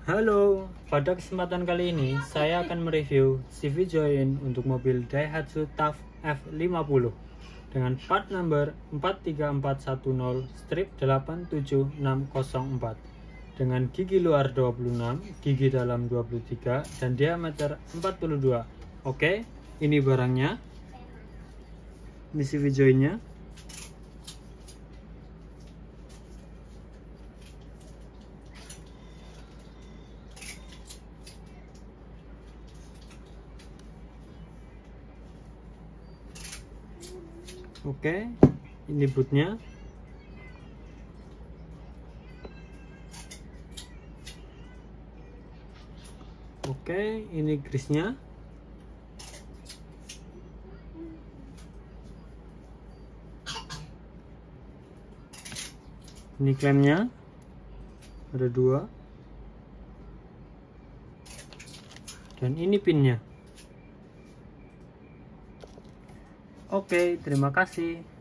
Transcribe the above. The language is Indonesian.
Halo, pada kesempatan kali ini saya akan mereview CV join untuk mobil Daihatsu TAF F50 dengan part number 43410-87604 dengan gigi luar 26, gigi dalam 23 dan diameter 42. Oke, ini barangnya. Ini CV joinnya. Oke, ini bootnya. Oke, ini grisnya. Ini klemnya, ada 2. Dan ini pinnya. Oke, terima kasih.